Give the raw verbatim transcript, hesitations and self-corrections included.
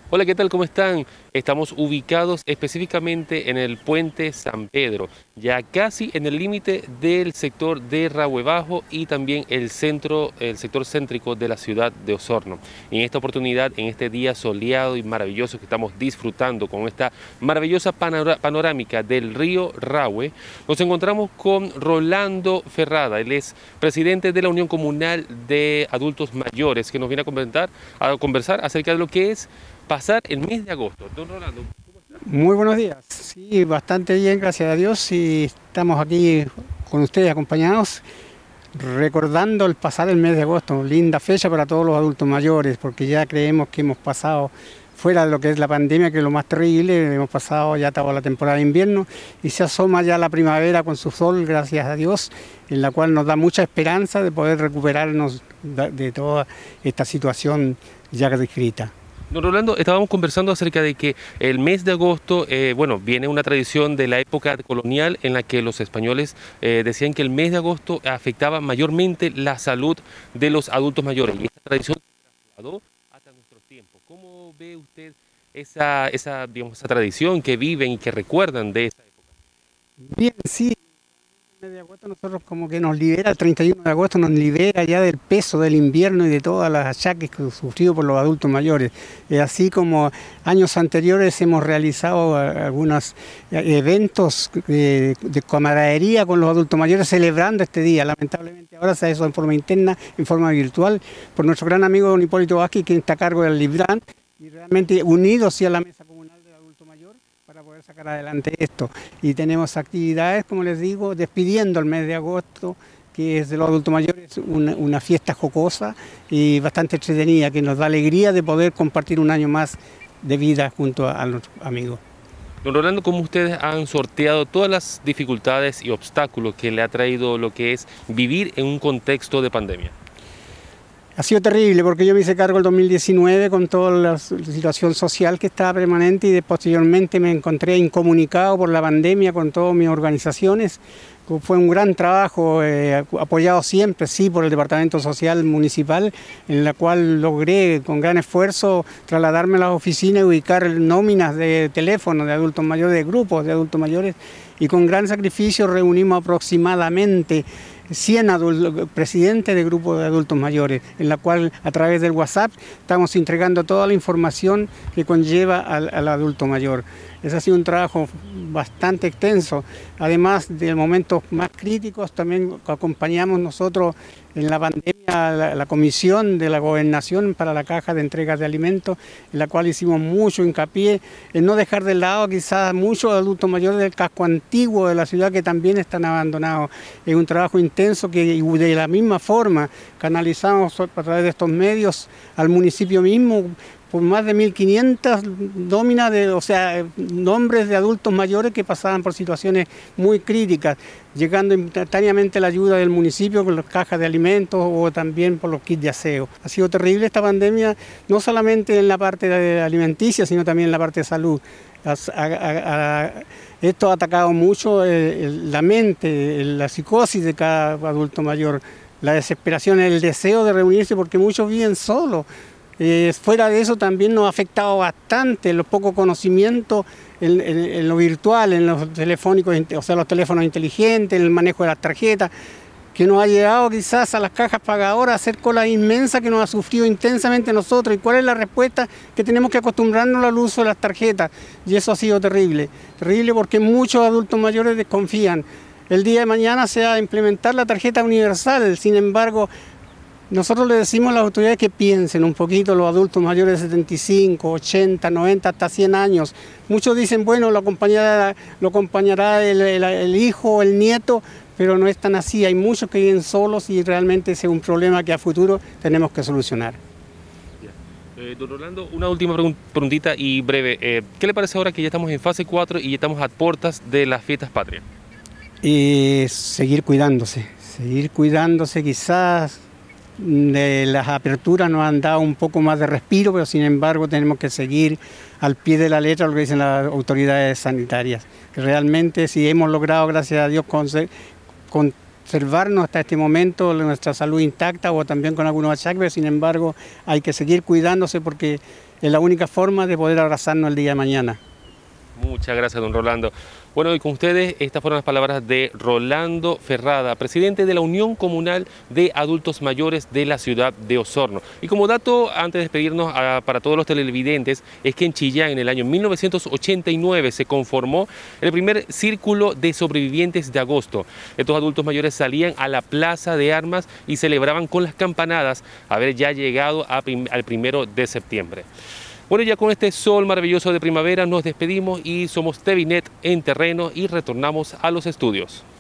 Hola, ¿qué tal? ¿Cómo están? Estamos ubicados específicamente en el puente San Pedro, ya casi en el límite del sector de Rahue Bajo y también el centro, el sector céntrico de la ciudad de Osorno. En esta oportunidad, en este día soleado y maravilloso que estamos disfrutando con esta maravillosa panora- panorámica del río Rahue, nos encontramos con Rolando Ferrada. Él es presidente de la Unión Comunal de Adultos Mayores, que nos viene a comentar, a conversar acerca de lo que es pasar el mes de agosto. Don Rolando, Muy buenos días. Sí, bastante bien, gracias a Dios. Y estamos aquí con ustedes acompañados, recordando el pasar el mes de agosto. Linda fecha para todos los adultos mayores, porque ya creemos que hemos pasado fuera de lo que es la pandemia, que es lo más terrible. Hemos pasado ya toda la temporada de invierno y se asoma ya la primavera con su sol, gracias a Dios, en la cual nos da mucha esperanza de poder recuperarnos de de toda esta situación ya descrita. don Rolando, estábamos conversando acerca de que el mes de agosto, eh, bueno, viene una tradición de la época colonial en la que los españoles eh, decían que el mes de agosto afectaba mayormente la salud de los adultos mayores y esta tradición se trasladó hasta nuestros tiempos. ¿Cómo ve usted esa, esa, digamos, esa tradición que viven y que recuerdan de esa época? Bien, sí. El mes de agosto nosotros como que nos libera, el treinta y uno de agosto nos libera ya del peso del invierno y de todas las achaques que sufrido por los adultos mayores. Eh, así como años anteriores hemos realizado algunos eventos de, de camaradería con los adultos mayores celebrando este día. Lamentablemente ahora se hace eso en forma interna, en forma virtual, por nuestro gran amigo don Hipólito Vázquez, quien está a cargo del Libran, y realmente unidos sí a la mesa comunal del adulto mayor para poder sacar adelante esto. Y tenemos actividades, como les digo, despidiendo el mes de agosto, que es de los adultos mayores, una, una fiesta jocosa y bastante entretenida, que nos da alegría de poder compartir un año más de vida junto a, a los amigos. Don Rolando, ¿cómo ustedes han sorteado todas las dificultades y obstáculos que le ha traído lo que es vivir en un contexto de pandemia? Ha sido terrible porque yo me hice cargo el dos mil diecinueve con toda la situación social que estaba permanente y de posteriormente me encontré incomunicado por la pandemia con todas mis organizaciones. Fue un gran trabajo, eh, apoyado siempre, sí, por el Departamento Social Municipal, en la cual logré con gran esfuerzo trasladarme a las oficinas y ubicar nóminas de teléfono de adultos mayores, de grupos de adultos mayores, y con gran sacrificio reunimos aproximadamente cien adultos, presidentes de grupos de adultos mayores, en la cual a través del WhatsApp estamos entregando toda la información que conlleva al, al adulto mayor. Ese ha sido un trabajo bastante extenso, además de momentos más críticos, también acompañamos nosotros en la pandemia la, la comisión de la gobernación para la caja de entregas de alimentos, en la cual hicimos mucho hincapié en no dejar de lado quizás muchos adultos mayores del casco antiguo de la ciudad que también están abandonados. Es un trabajo intenso que de la misma forma canalizamos a través de estos medios al municipio mismo, por más de mil quinientas nóminas, de, o sea, nombres de adultos mayores que pasaban por situaciones muy críticas, llegando instantáneamente la ayuda del municipio con las cajas de alimentos o también por los kits de aseo. Ha sido terrible esta pandemia, no solamente en la parte de alimenticia, sino también en la parte de salud. A, a, a, esto ha atacado mucho el, la mente, la psicosis de cada adulto mayor, la desesperación, el deseo de reunirse porque muchos viven solos. Eh, fuera de eso también nos ha afectado bastante los pocos conocimientos en, en, en lo virtual, en los telefónicos, o sea, los teléfonos inteligentes, en el manejo de las tarjetas, que nos ha llegado quizás a las cajas pagadoras a hacer cola inmensa que nos ha sufrido intensamente nosotros. ¿Y cuál es la respuesta? Que tenemos que acostumbrarnos al uso de las tarjetas, y eso ha sido terrible, terrible porque muchos adultos mayores desconfían. El día de mañana se va a implementar la tarjeta universal, sin embargo, nosotros le decimos a las autoridades que piensen un poquito los adultos mayores de setenta y cinco, ochenta, noventa, hasta cien años. Muchos dicen, bueno, lo acompañará, lo acompañará el, el, el hijo o el nieto, pero no es tan así. Hay muchos que viven solos y realmente ese es un problema que a futuro tenemos que solucionar. Eh, don Rolando, una última preguntita y breve. Eh, ¿Qué le parece ahora que ya estamos en fase cuatro y ya estamos a puertas de las fiestas patrias? Y seguir cuidándose, seguir cuidándose quizás. De las aperturas nos han dado un poco más de respiro, pero sin embargo tenemos que seguir al pie de la letra lo que dicen las autoridades sanitarias. Realmente si hemos logrado, gracias a Dios, con, con conservarnos hasta este momento nuestra salud intacta o también con algunos achaques, sin embargo hay que seguir cuidándose porque es la única forma de poder abrazarnos el día de mañana. Muchas gracias, don Rolando. Bueno, y con ustedes estas fueron las palabras de Rolando Ferrada, presidente de la Unión Comunal de Adultos Mayores de la ciudad de Osorno. Y como dato, antes de despedirnos a, para todos los televidentes, es que en Chillán, en el año mil novecientos ochenta y nueve, se conformó el primer Círculo de Sobrevivientes de Agosto. Estos adultos mayores salían a la Plaza de Armas y celebraban con las campanadas haber ya llegado a prim- al primero de septiembre. Bueno, ya con este sol maravilloso de primavera nos despedimos y somos T V Net en terreno y retornamos a los estudios.